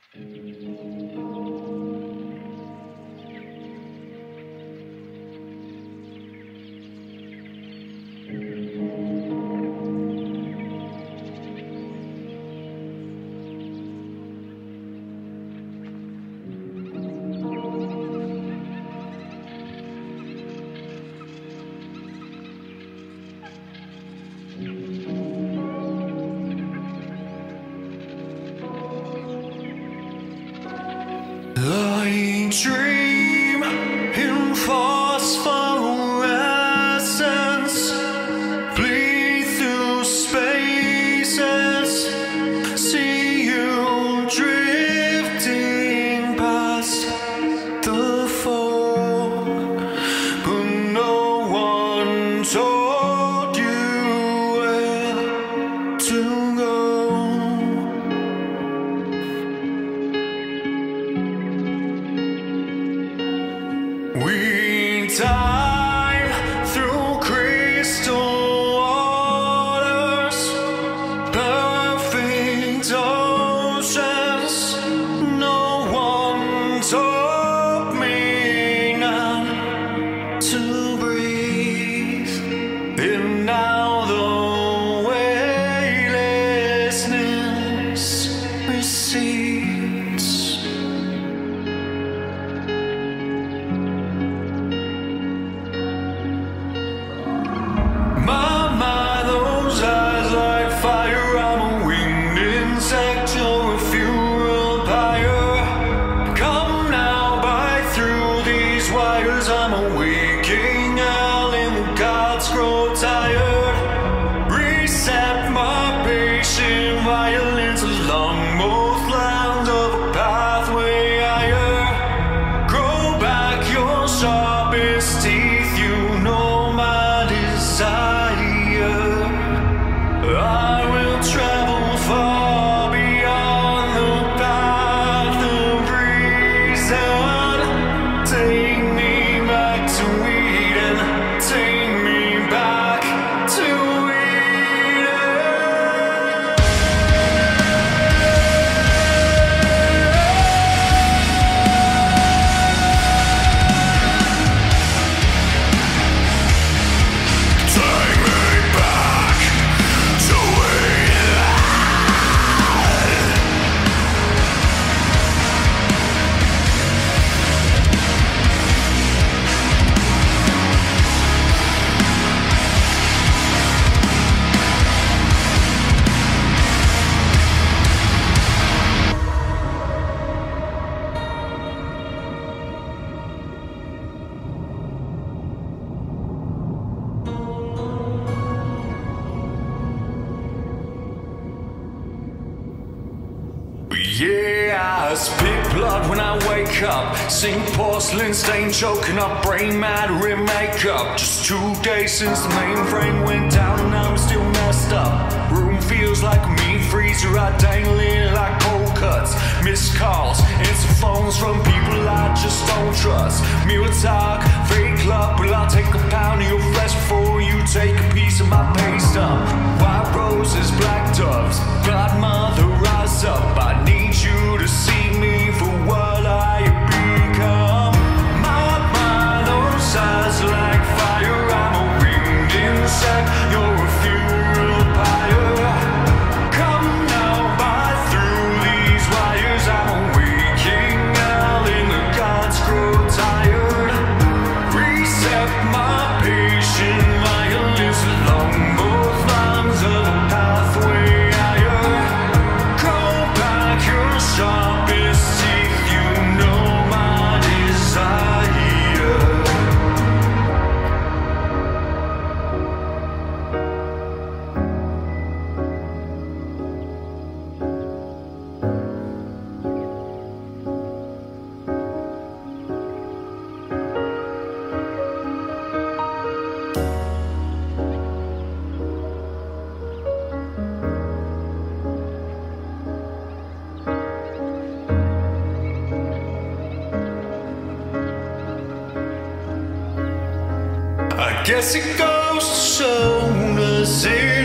I dream in phosphorescence, bleed through spaces, see you drifting past the fog, but no one told you where to go. We dive through crystal waters, perfect oceans. No one told me not to breathe. And now the weightlessness recedes. You're a funeral pyre. Come now, bite through these wires. I'm a waking hell and the gods grow tired. Reset my patient violence along both lines of a pathway higher. Grow back your sharpest teeth, you know my desire. I will travel far. Take me back to Eden. Take me back to yeah, I spit blood when I wake up. Sink porcelain stain, choking up, brain mad with makeup. Just 2 days since the mainframe went down and I'm still messed up. Room feels like a meat freezer, I dangling like cold cuts. Missed calls, answer phones from people I just don't trust. Mirror talk, fake love, but I'll take a pound of your flesh before you take a piece of my pay stub. White roses, black doves, godmother, rise up. I need you to see me for what I have become. My mind, those eyes like fire. I'm a winged insect, you're a funeral pyre. Come now, bite through these wires. I'm a waking hell and the gods grow tired. Reset my patient violence along both lines of a pathway higher. Grow back your sharpest teeth, you know my desire. I guess it goes to show, does it?